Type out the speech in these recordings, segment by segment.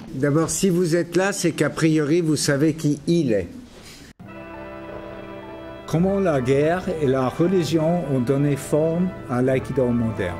D'abord, si vous êtes là, c'est qu'a priori, vous savez qui il est. Comment la guerre et la religion ont donné forme à l'aïkido moderne.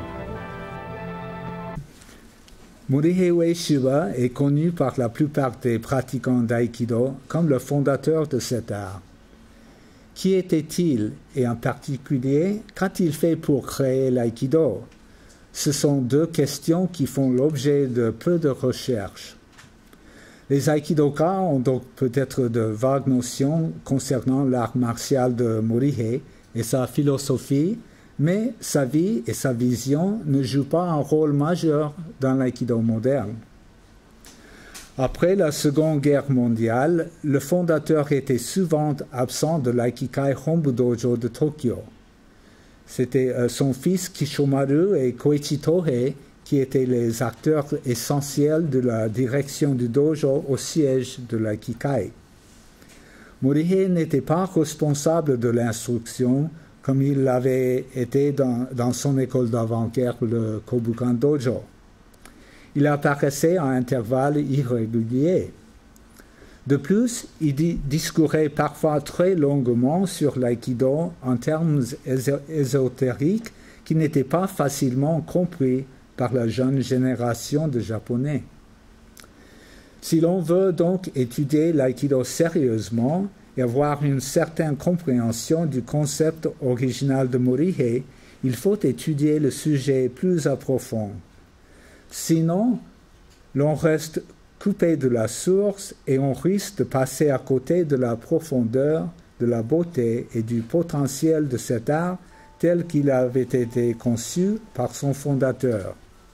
Morihei Ueshiba est connu par la plupart des pratiquants d'aïkido comme le fondateur de cet art. Qui était-il et en particulier, qu'a-t-il fait pour créer l'aïkido? Ce sont deux questions qui font l'objet de peu de recherches. Les aïkidokas ont donc peut-être de vagues notions concernant l'art martial de Morihei et sa philosophie, mais sa vie et sa vision ne jouent pas un rôle majeur dans l'aïkido moderne. Après la Seconde Guerre mondiale, le fondateur était souvent absent de l'Aikikai Honbu Dojo de Tokyo. C'était son fils Kishomaru et Koichi Tohei qui étaient les acteurs essentiels de la direction du dojo au siège de l'Aikikai. Morihei n'était pas responsable de l'instruction comme il l'avait été dans son école d'avant-guerre, le Kobukan Dojo. Il apparaissait à intervalles irréguliers. De plus, il discourait parfois très longuement sur l'aïkido en termes ésotériques qui n'étaient pas facilement compris par la jeune génération de Japonais. Si l'on veut donc étudier l'aïkido sérieusement et avoir une certaine compréhension du concept original de Morihei, il faut étudier le sujet plus à profond. Sinon, l'on reste coupé de la source et on risque de passer à côté de la profondeur, de la beauté et du potentiel de cet art tel qu'il avait été conçu par son fondateur.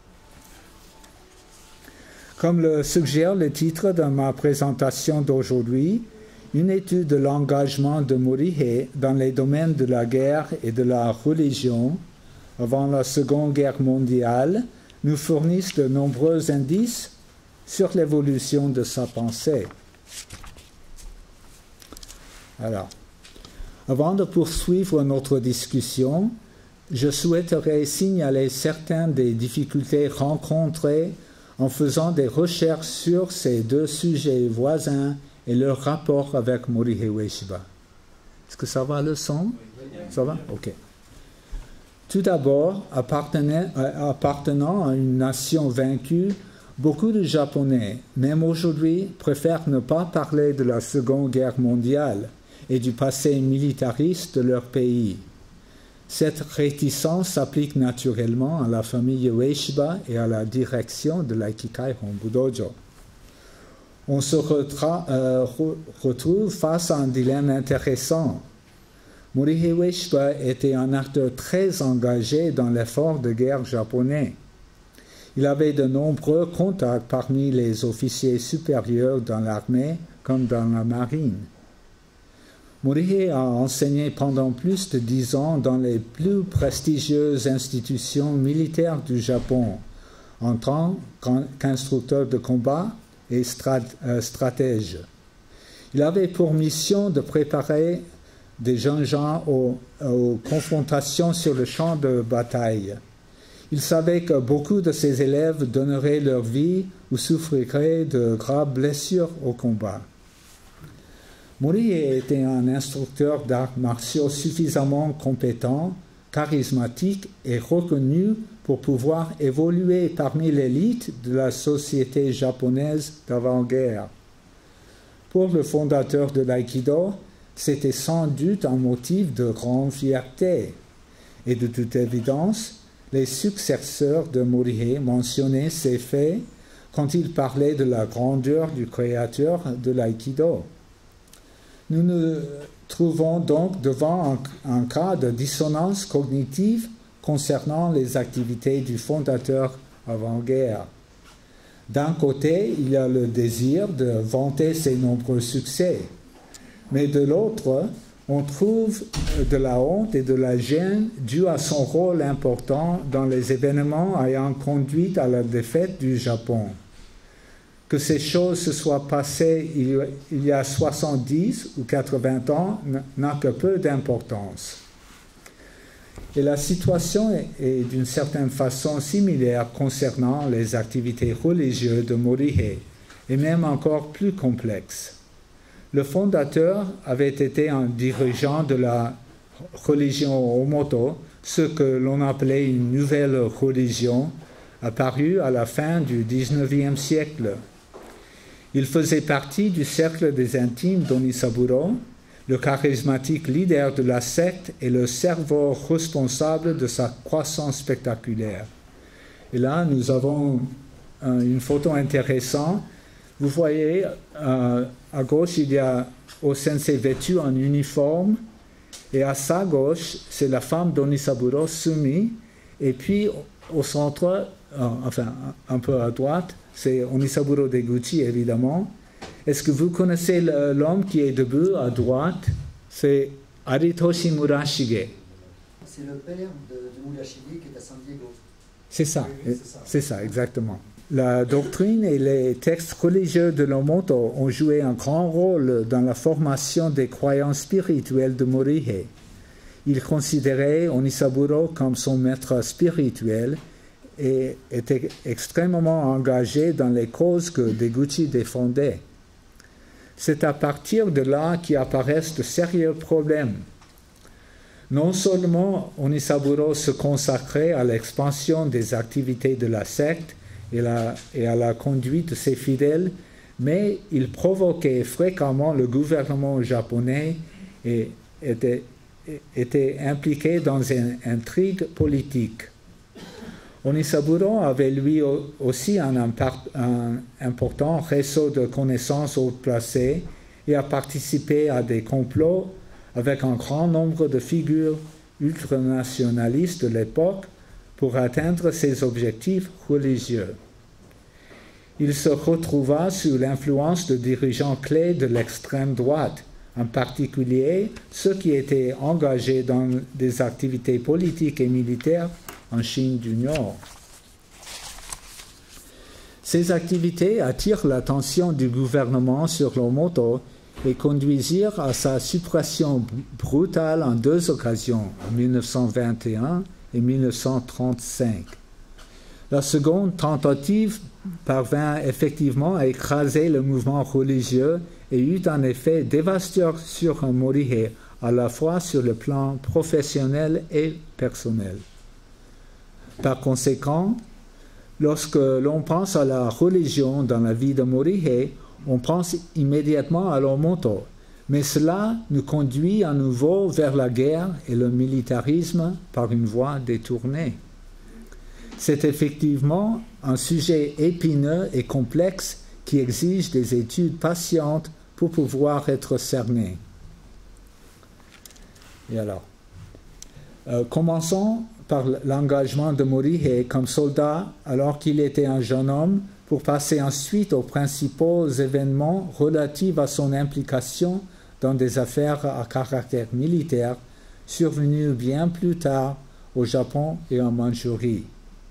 Comme le suggère le titre de ma présentation d'aujourd'hui, une étude de l'engagement de Morihei dans les domaines de la guerre et de la religion avant la Seconde Guerre mondiale nous fournissent de nombreux indices sur l'évolution de sa pensée. Alors, avant de poursuivre notre discussion, je souhaiterais signaler certaines des difficultés rencontrées en faisant des recherches sur ces deux sujets voisins et leur rapport avec Morihei Ueshiba. Est-ce que ça va le son? Ça va? Ok. Tout d'abord, appartenant à une nation vaincue, beaucoup de Japonais, même aujourd'hui, préfèrent ne pas parler de la Seconde Guerre mondiale et du passé militariste de leur pays. Cette réticence s'applique naturellement à la famille Ueshiba et à la direction de l'Aikikai Honbu Dojo. On se retrouve face à un dilemme intéressant. Morihei Ueshiba était un acteur très engagé dans l'effort de guerre japonais. Il avait de nombreux contacts parmi les officiers supérieurs dans l'armée comme dans la marine. Morihei a enseigné pendant plus de 10 ans dans les plus prestigieuses institutions militaires du Japon, en tant qu'instructeur de combat et stratège. Il avait pour mission de préparer des jeunes gens aux confrontations sur le champ de bataille. Il savait que beaucoup de ses élèves donneraient leur vie ou souffriraient de graves blessures au combat. Morihei était un instructeur d'arts martiaux suffisamment compétent, charismatique et reconnu pour pouvoir évoluer parmi l'élite de la société japonaise d'avant-guerre. Pour le fondateur de l'aïkido, c'était sans doute un motif de grande fierté. Et de toute évidence, les successeurs de Morihei mentionnaient ces faits quand ils parlaient de la grandeur du créateur de l'aïkido. Nous nous trouvons donc devant un cas de dissonance cognitive concernant les activités du fondateur avant-guerre. D'un côté, il y a le désir de vanter ses nombreux succès, mais de l'autre, on trouve de la honte et de la gêne dues à son rôle important dans les événements ayant conduit à la défaite du Japon. Que ces choses se soient passées il y a 70 ou 80 ans n'a que peu d'importance. Et la situation est d'une certaine façon similaire concernant les activités religieuses de Morihei, et même encore plus complexe. Le fondateur avait été un dirigeant de la religion Omoto, ce que l'on appelait une nouvelle religion, apparue à la fin du XIXe siècle. Il faisait partie du cercle des intimes d'Onisaburo, le charismatique leader de la secte et le cerveau responsable de sa croissance spectaculaire. Et là, nous avons une photo intéressante. Vous voyez, à gauche, il y a O-sensei vêtu en uniforme, et à sa gauche, c'est la femme d'Onisaburo, Sumi, et puis au centre, enfin un peu à droite, c'est Onisaburo Deguchi, évidemment. Est-ce que vous connaissez l'homme qui est debout à droite? C'est Aritoshi Murashige. C'est le père de Murashige qui est à San Diego. C'est ça, Oui, c'est ça, exactement. La doctrine et les textes religieux de l'Omoto ont joué un grand rôle dans la formation des croyances spirituelles de Morihei. Il considérait Onisaburo comme son maître spirituel et était extrêmement engagé dans les causes que Deguchi défendait. C'est à partir de là qu'apparaissent de sérieux problèmes. Non seulement Onisaburo se consacrait à l'expansion des activités de la secte et à la conduite de ses fidèles, mais il provoquait fréquemment le gouvernement japonais et était impliqué dans une intrigue politique. Onisaburo avait lui aussi un important réseau de connaissances haut placées et a participé à des complots avec un grand nombre de figures ultranationalistes de l'époque pour atteindre ses objectifs religieux. Il se retrouva sous l'influence de dirigeants clés de l'extrême droite, en particulier ceux qui étaient engagés dans des activités politiques et militaires en Chine du Nord. Ces activités attirent l'attention du gouvernement sur l'Omoto et conduisirent à sa suppression brutale en deux occasions, en 1921 et 1935. La seconde tentative parvint effectivement à écraser le mouvement religieux et eut un effet dévastateur sur Morihei, à la fois sur le plan professionnel et personnel. Par conséquent, lorsque l'on pense à la religion dans la vie de Morihei, on pense immédiatement à l'Omoto, mais cela nous conduit à nouveau vers la guerre et le militarisme par une voie détournée. C'est effectivement un sujet épineux et complexe qui exige des études patientes pour pouvoir être cerné. Et alors, commençons par l'engagement de Morihei comme soldat alors qu'il était un jeune homme, pour passer ensuite aux principaux événements relatifs à son implication dans des affaires à caractère militaire survenues bien plus tard au Japon et en Mandchourie.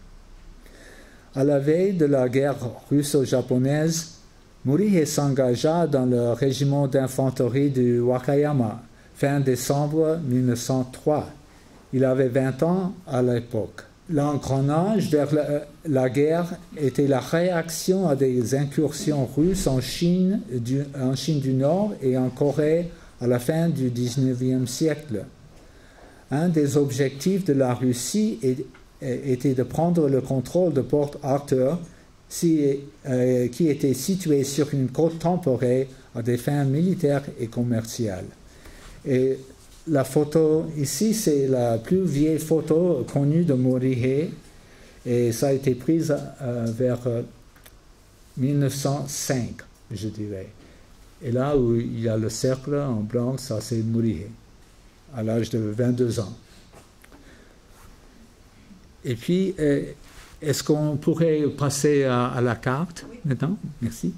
À la veille de la guerre russo-japonaise, Morihei s'engagea dans le régiment d'infanterie du Wakayama, fin décembre 1903. Il avait 20 ans à l'époque. L'engrenage vers la guerre était la réaction à des incursions russes en Chine du Nord et en Corée à la fin du XIXe siècle. Un des objectifs de la Russie était de prendre le contrôle de Port Arthur, qui était situé sur une côte temporaire à des fins militaires et commerciales. Et la photo ici, c'est la plus vieille photo connue de Morihei, et ça a été prise vers 1905, je dirais. Et là où il y a le cercle en blanc, ça c'est Morihei, à l'âge de 22 ans. Et puis, est-ce qu'on pourrait passer à la carte maintenant? Merci.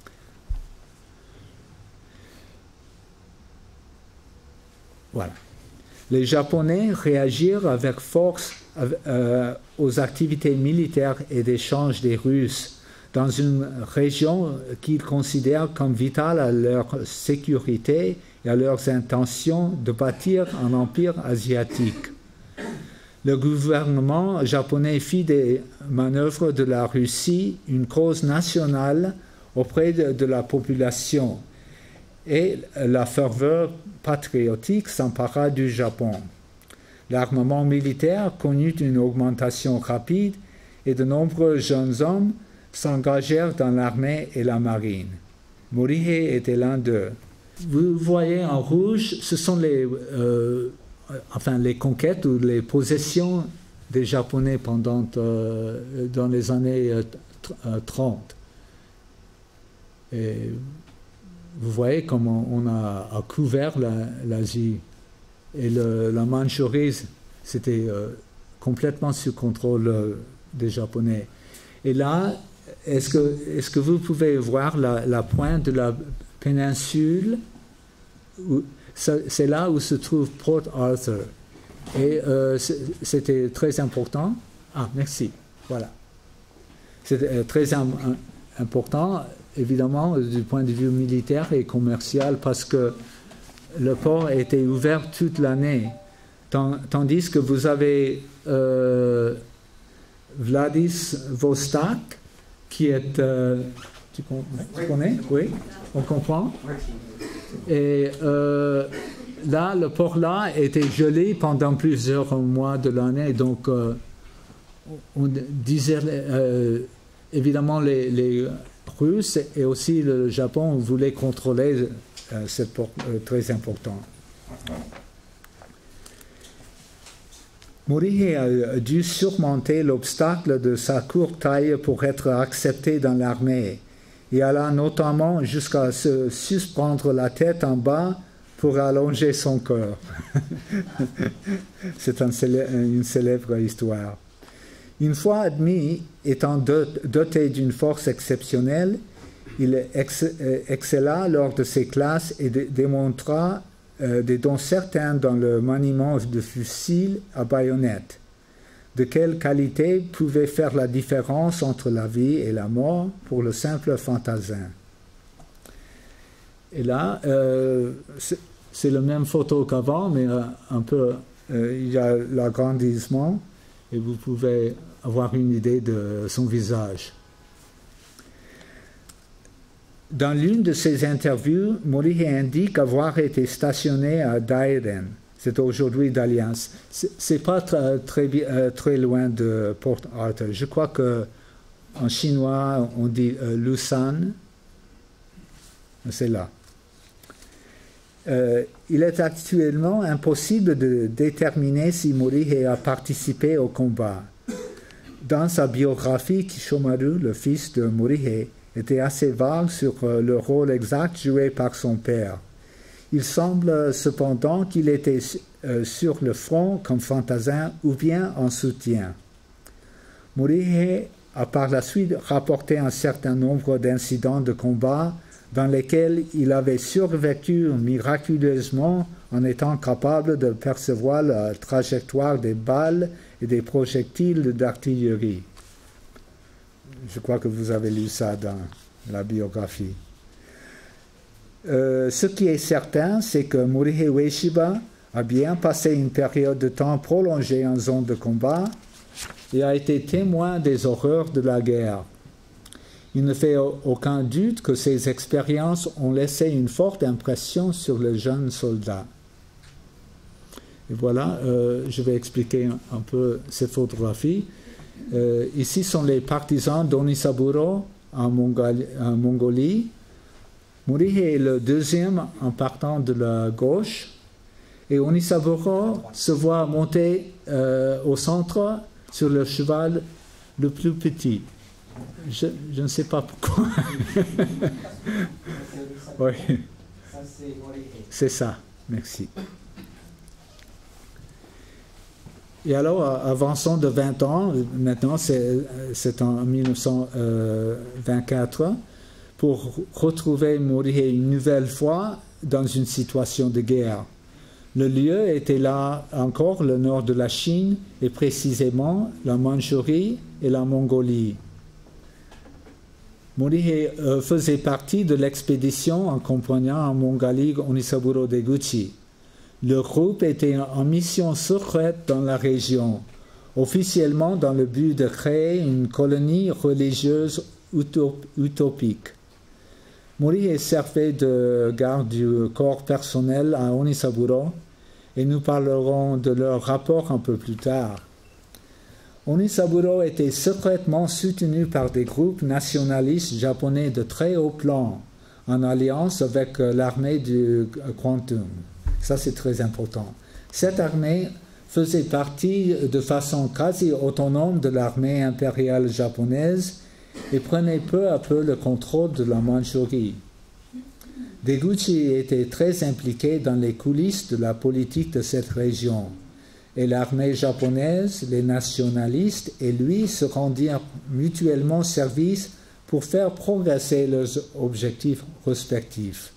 Voilà. Les Japonais réagirent avec force aux activités militaires et d'échange des Russes dans une région qu'ils considèrent comme vitale à leur sécurité et à leurs intentions de bâtir un empire asiatique. Le gouvernement japonais fit des manœuvres de la Russie une cause nationale auprès de la population et la ferveur patriotique s'empara du Japon. L'armement militaire connut une augmentation rapide et de nombreux jeunes hommes s'engagèrent dans l'armée et la marine. Morihei était l'un d'eux. Vous voyez en rouge, ce sont les conquêtes ou les possessions des Japonais dans les années 30. Et vous voyez comment on a couvert l'Asie. Et la Mandchourie, c'était complètement sous contrôle des Japonais. Et là, est-ce que vous pouvez voir la pointe de la péninsule? C'est là où se trouve Port Arthur. Et c'était très important. Ah, merci. Voilà. C'était très important, évidemment, du point de vue militaire et commercial, parce que le port était ouvert toute l'année. Tandis que vous avez Vladivostok, qui est... tu connais? Oui, on comprend. Et là, le port là était gelé pendant plusieurs mois de l'année. Donc, on disait, évidemment, les Russes et aussi le Japon voulaient contrôler ce port très important. Morihei a dû surmonter l'obstacle de sa courte taille pour être accepté dans l'armée. Il alla notamment jusqu'à se suspendre la tête en bas pour allonger son cœur. C'est une célèbre histoire. Une fois admis, étant doté d'une force exceptionnelle, il excella lors de ses classes et démontra des dons certains dans le maniement de fusils à baïonnette. De quelle qualité pouvait faire la différence entre la vie et la mort pour le simple fantassin. Et là, c'est la même photo qu'avant, mais un peu, il y a l'agrandissement et vous pouvez avoir une idée de son visage. Dans l'une de ses interviews, Morihei indique avoir été stationné à Dairen. C'est aujourd'hui d'Alliance. C'est pas très loin de Port Arthur. Je crois qu'en chinois, on dit Lusan. C'est là. Il est actuellement impossible de déterminer si Morihei a participé au combat. Dans sa biographie, Kishomaru, le fils de Morihei, était assez vague sur le rôle exact joué par son père. Il semble cependant qu'il était sur le front comme fantassin ou bien en soutien. Morihei a par la suite rapporté un certain nombre d'incidents de combat dans lesquels il avait survécu miraculeusement en étant capable de percevoir la trajectoire des balles et des projectiles d'artillerie. Je crois que vous avez lu ça dans la biographie. Ce qui est certain, c'est que Morihei Ueshiba a bien passé une période de temps prolongée en zone de combat et a été témoin des horreurs de la guerre. Il ne fait aucun doute que ces expériences ont laissé une forte impression sur le jeune soldat. Et voilà, je vais expliquer un peu cette photographie. Ici sont les partisans d'Onisaburo en Mongolie. Morihei est le deuxième en partant de la gauche. Et Onisaburo se voit monter au centre sur le cheval le plus petit. Je ne sais pas pourquoi. Oui. C'est ça, merci. Et alors, avançons de 20 ans, maintenant c'est en 1924, pour retrouver Morihei une nouvelle fois dans une situation de guerre. Le lieu était là encore le nord de la Chine, et précisément la Mandchourie et la Mongolie. Morihei faisait partie de l'expédition accompagnant en Mongolie Onisaburo Deguchi. Le groupe était en mission secrète dans la région, officiellement dans le but de créer une colonie religieuse utopique. Morihei servait de garde du corps personnel à Onisaburo et nous parlerons de leur rapport un peu plus tard. Onisaburo était secrètement soutenu par des groupes nationalistes japonais de très haut plan, en alliance avec l'armée du Kwantung. Ça, c'est très important. Cette armée faisait partie de façon quasi autonome de l'armée impériale japonaise et prenait peu à peu le contrôle de la Mandchourie. Deguchi était très impliqué dans les coulisses de la politique de cette région, et l'armée japonaise, les nationalistes et lui se rendirent mutuellement service pour faire progresser leurs objectifs respectifs.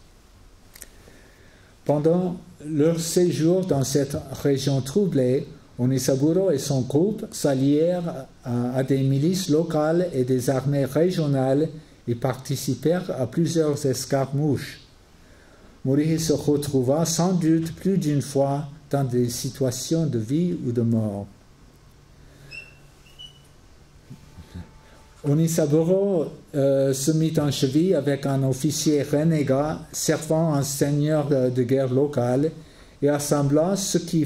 Pendant leur séjour dans cette région troublée, Onisaburo et son groupe s'allièrent à des milices locales et des armées régionales et participèrent à plusieurs escarmouches. Morihei se retrouva sans doute plus d'une fois dans des situations de vie ou de mort. Onisaburo se mit en cheville avec un officier renégat servant un seigneur de guerre local et assembla ce qui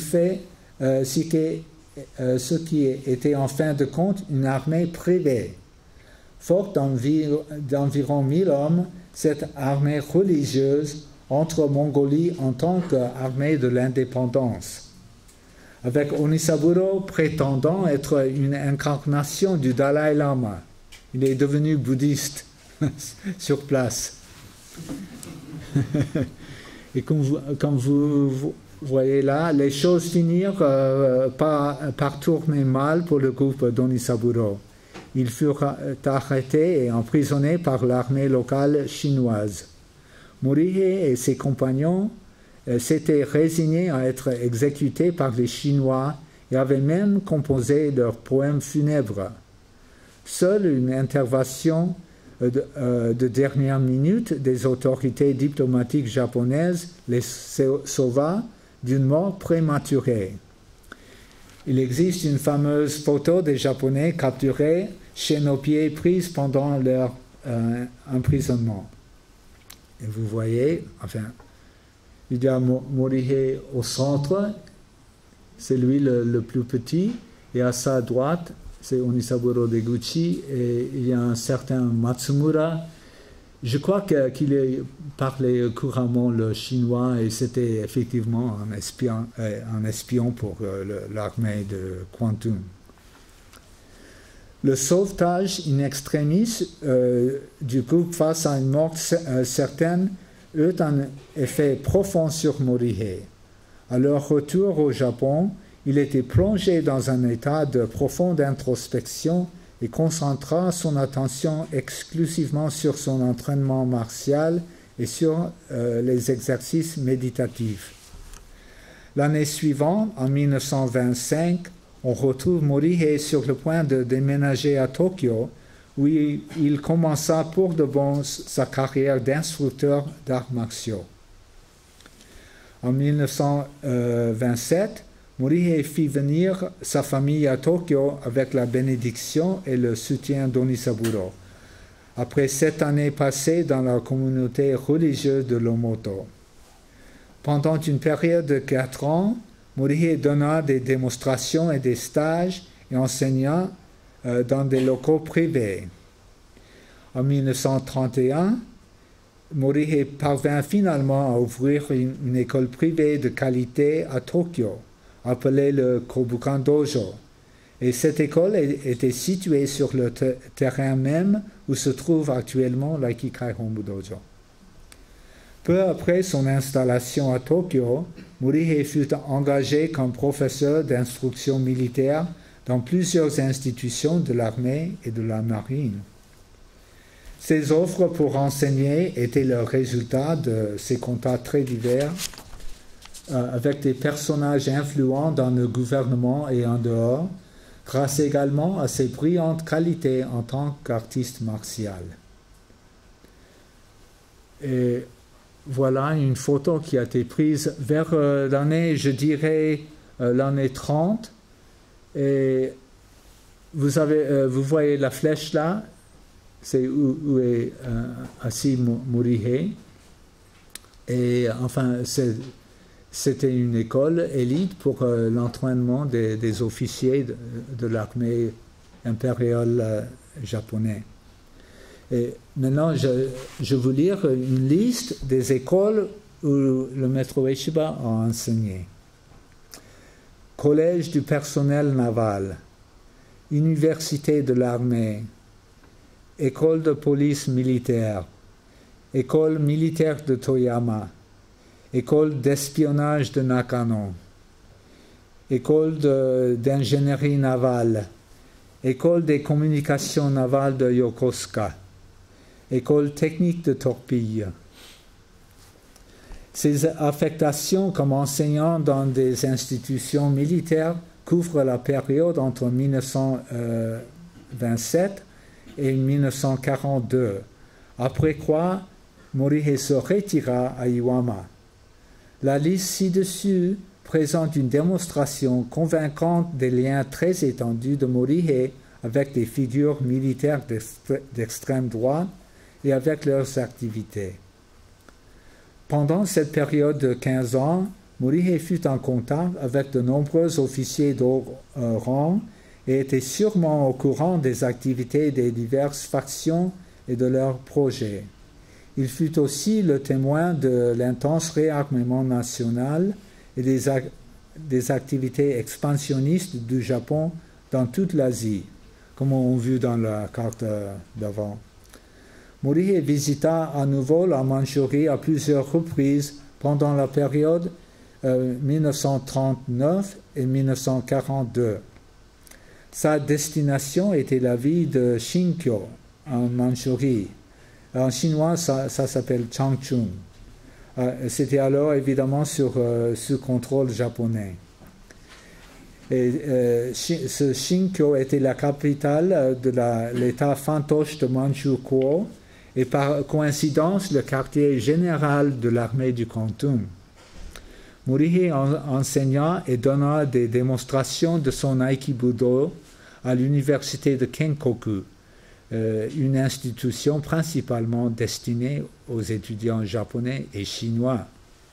était en fin de compte une armée privée. Forte d'environ 1000 hommes, cette armée religieuse entre en Mongolie en tant qu'armée de l'indépendance. Avec Onisaburo prétendant être une incarnation du Dalai Lama. Il est devenu bouddhiste sur place. Et comme vous voyez là, les choses finirent par tourner mal pour le groupe d'Onisaburo. Ils furent arrêtés et emprisonnés par l'armée locale chinoise. Morihei et ses compagnons s'étaient résignés à être exécutés par les Chinois et avaient même composé leur poème funèbre. Seule une intervention de dernière minute des autorités diplomatiques japonaises les sauva d'une mort prématurée. Il existe une fameuse photo des Japonais capturés chez nos pieds prise pendant leur emprisonnement. Et vous voyez, il y a Morihei au centre, c'est lui le plus petit, et à sa droite, c'est Onisaburo Deguchi, et il y a un certain Matsumura. Je crois qu'il parlait couramment le chinois et c'était effectivement un espion pour l'armée de Kwantung. Le sauvetage in extremis du groupe face à une mort certaine eut un effet profond sur Morihei. À leur retour au Japon, il était plongé dans un état de profonde introspection et concentra son attention exclusivement sur son entraînement martial et sur les exercices méditatifs. L'année suivante, en 1925, on retrouve Morihei sur le point de déménager à Tokyo, où il commença pour de bon sa carrière d'instructeur d'arts martiaux. En 1927, Morihei fit venir sa famille à Tokyo avec la bénédiction et le soutien d'Onisaburo, après 7 années passées dans la communauté religieuse de Lomoto. Pendant une période de 4 ans, Morihei donna des démonstrations et des stages et enseigna dans des locaux privés. En 1931, Morihei parvint finalement à ouvrir une école privée de qualité à Tokyo, appelée le Kobukan Dojo. Et cette école était située sur le terrain même où se trouve actuellement l'Aikikai Honbu Dojo. Peu après son installation à Tokyo, Morihei fut engagé comme professeur d'instruction militaire dans plusieurs institutions de l'armée et de la marine. Ses offres pour enseigner étaient le résultat de ses contacts très divers avec des personnages influents dans le gouvernement et en dehors, grâce également à ses brillantes qualités en tant qu'artiste martial. Et voilà une photo qui a été prise vers l'année, je dirais, l'année 30. Et vous voyez la flèche là, c'est où est assis Morihei. Et enfin, c'était une école élite pour l'entraînement des officiers de l'armée impériale japonaise. Et maintenant, je vais vous lire une liste des écoles où le maître Ueshiba a enseigné. Collège du personnel naval, Université de l'armée, École de police militaire, École militaire de Toyama, École d'espionnage de Nakano, École d'ingénierie navale, École des communications navales de Yokosuka, École technique de torpille. Ces affectations comme enseignant dans des institutions militaires couvrent la période entre 1927 et 1942, après quoi Morihei se retira à Iwama. La liste ci-dessus présente une démonstration convaincante des liens très étendus de Morihei avec des figures militaires d'extrême droite et avec leurs activités. Pendant cette période de 15 ans, Morihei fut en contact avec de nombreux officiers de haut rang et était sûrement au courant des activités des diverses factions et de leurs projets. Il fut aussi le témoin de l'intense réarmement national et des activités expansionnistes du Japon dans toute l'Asie, comme on a vu dans la carte d'avant. Morihei visita à nouveau la Mandchourie à plusieurs reprises pendant la période 1939 et 1942. Sa destination était la ville de Shinkyo, en Mandchourie. En chinois, ça s'appelle Changchun. C'était alors évidemment sous contrôle japonais. Et ce Shinkyo était la capitale de l'état fantoche de Manchukuo et par coïncidence le quartier général de l'armée du Kwantung. Morihei enseigna et donna des démonstrations de son Aikibudo à l'université de Kenkoku, une institution principalement destinée aux étudiants japonais et chinois.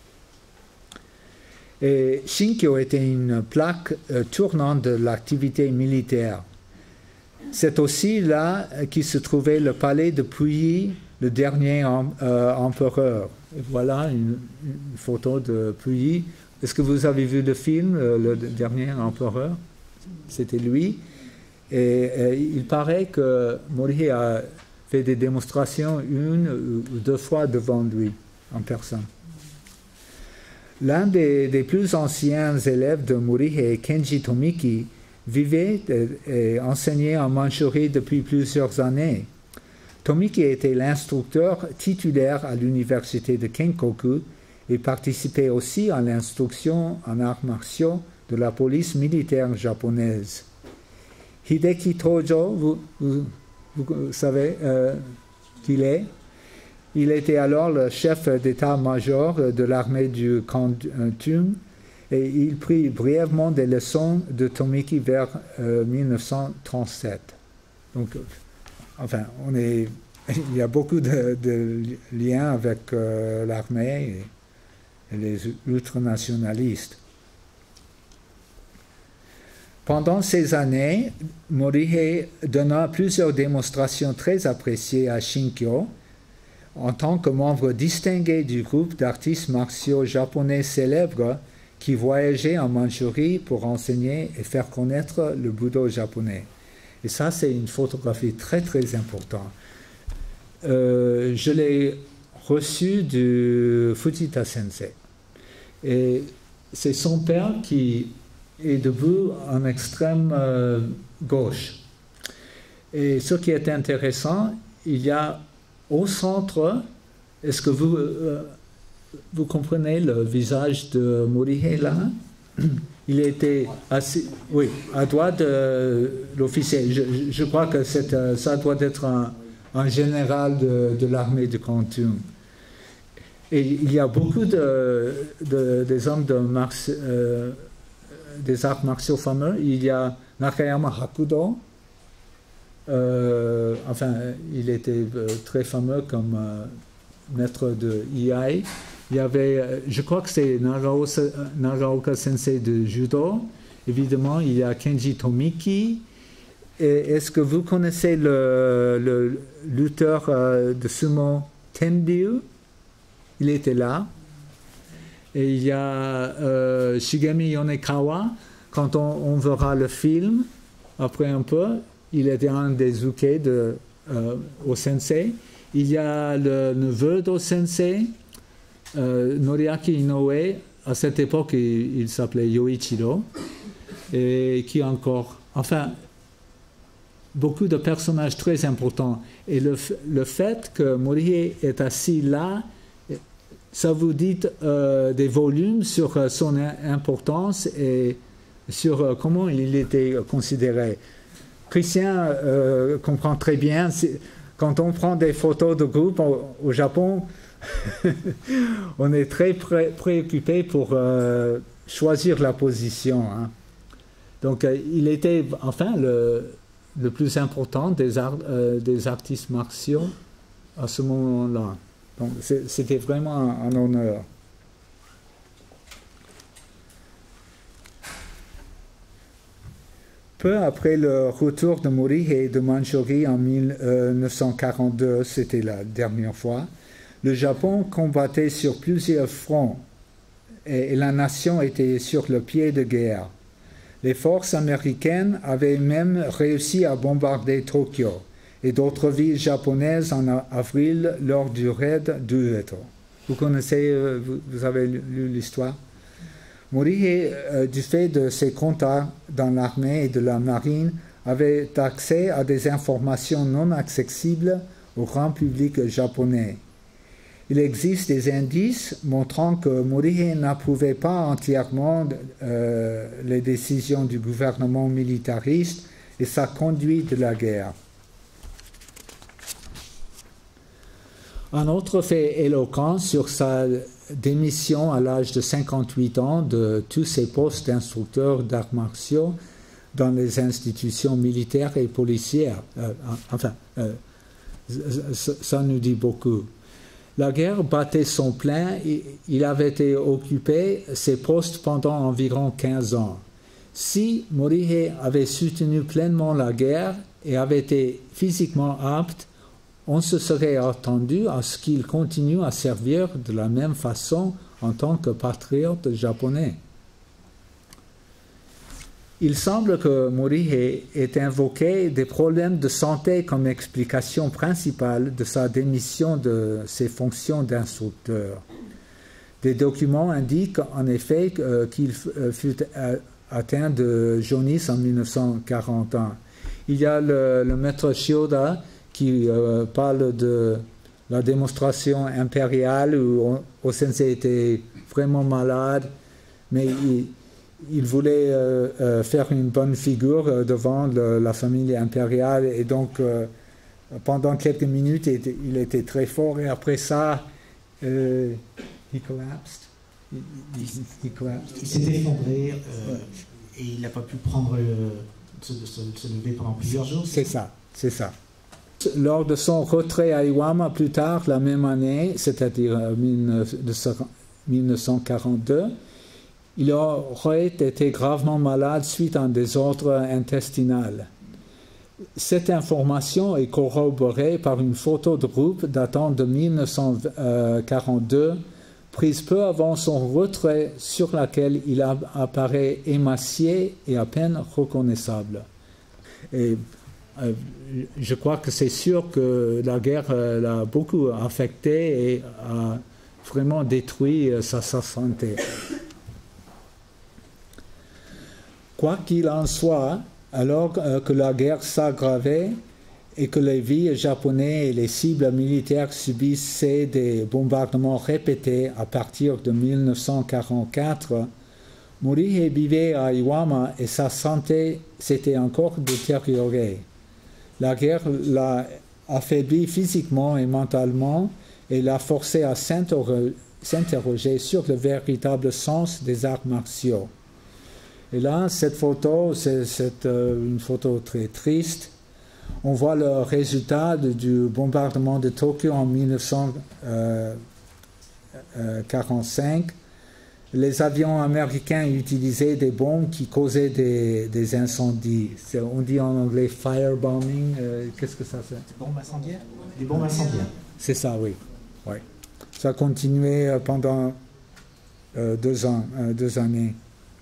Et Shinkyo était une plaque tournante de l'activité militaire. C'est aussi là qui se trouvait le palais de Puyi, le dernier empereur. Et voilà une photo de Puyi. Est-ce que vous avez vu le film, le dernier empereur? C'était lui. Et il paraît que Morihei a fait des démonstrations une ou deux fois devant lui, en personne. L'un des plus anciens élèves de Morihei, Kenji Tomiki, vivait et enseignait en Mandchourie depuis plusieurs années. Tomiki était l'instructeur titulaire à l'université de Kenkoku et participait aussi à l'instruction en arts martiaux de la police militaire japonaise. Hideki Tojo, vous savez qui il est? Il était alors le chef d'état-major de l'armée du Kwantung et il prit brièvement des leçons de Tomiki vers 1937. Donc, enfin, il y a beaucoup de liens avec l'armée et les ultranationalistes. Pendant ces années, Morihei donna plusieurs démonstrations très appréciées à Shinkyo en tant que membre distingué du groupe d'artistes martiaux japonais célèbres qui voyageait en Mandchourie pour enseigner et faire connaître le Budo japonais. Et ça, c'est une photographie très, très importante. Je l'ai reçue du Fujita Sensei. Et c'est son père qui est debout en extrême gauche. Et ce qui est intéressant, il y a au centre, est-ce que vous comprenez le visage de Morihei là? Il était assis, oui, à droite de l'officier. Je crois que ça doit être un général de l'armée de Kwantung. Et il y a beaucoup des hommes des arts martiaux fameux. Il y a Nakayama Hakudo, enfin, il était très fameux comme maître de Iai. Il y avait, je crois que c'est Naraoka Sensei de judo. Évidemment, il y a Kenji Tomiki. Est-ce que vous connaissez le lutteur de sumo Tenryu? Il était là. Et il y a Shigemi Yonekawa. Quand on verra le film, après un peu, il était un des uke au sensei. Il y a le neveu d'O Sensei, Noriaki Inoue. À cette époque, il s'appelait Yoichiro. Et qui encore... Enfin, beaucoup de personnages très importants. Et le fait que Morihei est assis là, ça vous dit des volumes sur son importance et sur comment il était considéré. Christian comprend très bien, quand on prend des photos de groupe au Japon, on est très préoccupé pour choisir la position. Hein. Donc il était enfin le plus important des artistes martiaux à ce moment-là. Donc c'était vraiment un honneur. Peu après le retour de Morihei de Mandchourie en 1942, c'était la dernière fois, le Japon combattait sur plusieurs fronts et la nation était sur le pied de guerre. Les forces américaines avaient même réussi à bombarder Tokyo et d'autres villes japonaises en avril lors du raid d'Ueto. Vous connaissez, vous avez lu l'histoire? Morihei, du fait de ses contacts dans l'armée et de la marine, avait accès à des informations non accessibles au grand public japonais. Il existe des indices montrant que Morihei n'approuvait pas entièrement les décisions du gouvernement militariste et sa conduite de la guerre. Un autre fait éloquent sur sa démission à l'âge de 58 ans de tous ses postes d'instructeur d'arts martiaux dans les institutions militaires et policières. Ça nous dit beaucoup. La guerre battait son plein, il avait été occupé ses postes pendant environ 15 ans. Si Morihei avait soutenu pleinement la guerre et avait été physiquement apte, on se serait attendu à ce qu'il continue à servir de la même façon en tant que patriote japonais. Il semble que Morihei ait invoqué des problèmes de santé comme explication principale de sa démission de ses fonctions d'instructeur. Des documents indiquent en effet qu'il fut atteint de jaunisse en 1941. Il y a le maître Shioda qui parle de la démonstration impériale où O Sensei était vraiment malade, mais il voulait faire une bonne figure devant la famille impériale et donc pendant quelques minutes il était très fort et après ça he collapsed. Il s'est effondré et il n'a pas pu se lever pendant plusieurs jours. C'est ça. Lors de son retrait à Iwama plus tard la même année, c'est-à-dire 1942, il aurait été gravement malade suite à un désordre intestinal. Cette information est corroborée par une photo de groupe datant de 1942, prise peu avant son retrait, sur laquelle il apparaît émacié et à peine reconnaissable. Et je crois que c'est sûr que la guerre l'a beaucoup affecté et a vraiment détruit sa santé. Quoi qu'il en soit, alors que la guerre s'aggravait et que les villes japonaises et les cibles militaires subissaient des bombardements répétés à partir de 1944, Morihei vivait à Iwama et sa santé s'était encore détériorée. La guerre l'a affaibli physiquement et mentalement et l'a forcé à s'interroger sur le véritable sens des arts martiaux. Et là, cette photo, c'est une photo très triste. On voit le résultat du bombardement de Tokyo en 1945. Les avions américains utilisaient des bombes qui causaient des incendies. On dit en anglais firebombing. Qu'est-ce que ça fait? Des bombes incendiaires? Des bombes incendiaires. C'est ça, oui. Ouais. Ça a continué pendant 2 années.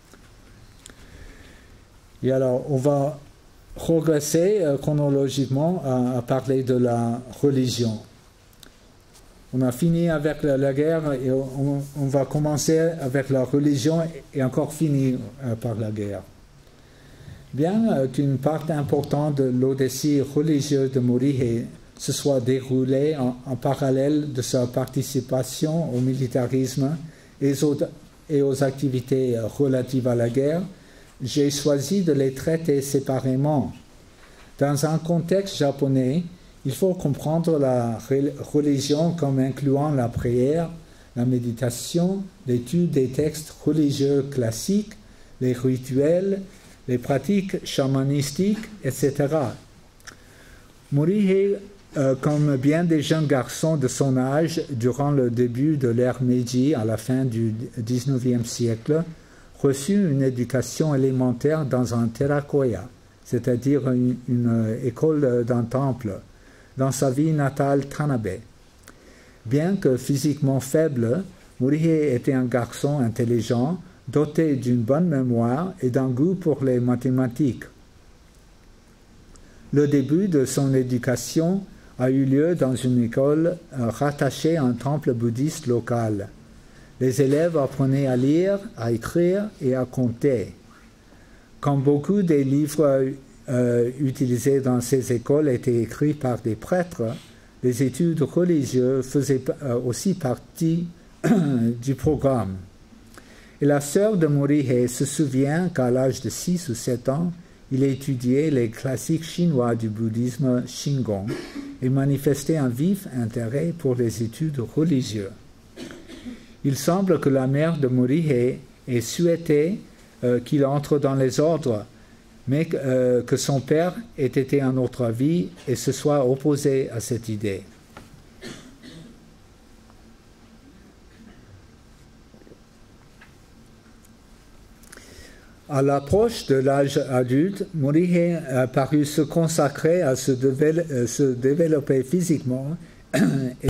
Et alors, on va progresser chronologiquement à parler de la religion. On a fini avec la guerre et on va commencer avec la religion et encore finir par la guerre. Bien qu'une part importante de l'Odyssée religieuse de Morihei se soit déroulée en parallèle de sa participation au militarisme et aux activités relatives à la guerre, j'ai choisi de les traiter séparément. Dans un contexte japonais, il faut comprendre la religion comme incluant la prière, la méditation, l'étude des textes religieux classiques, les rituels, les pratiques chamanistiques, etc. Morihei, comme bien des jeunes garçons de son âge durant le début de l'ère Meiji à la fin du XIXe siècle, reçut une éducation élémentaire dans un terakoya, c'est-à-dire une école d'un temple, dans sa ville natale Tanabe. Bien que physiquement faible, Morihei était un garçon intelligent, doté d'une bonne mémoire et d'un goût pour les mathématiques. Le début de son éducation a eu lieu dans une école rattachée à un temple bouddhiste local. Les élèves apprenaient à lire, à écrire et à compter. Comme beaucoup des livres utilisés dans ces écoles étaient écrits par des prêtres, les études religieuses faisaient aussi partie du programme. Et la sœur de Morihei se souvient qu'à l'âge de 6 ou 7 ans, il étudiait les classiques chinois du bouddhisme Shingon et manifestait un vif intérêt pour les études religieuses. Il semble que la mère de Morihei ait souhaité qu'il entre dans les ordres, mais que son père ait été un autre avis et se soit opposé à cette idée. À l'approche de l'âge adulte, Morihei a paru se consacrer à se développer physiquement et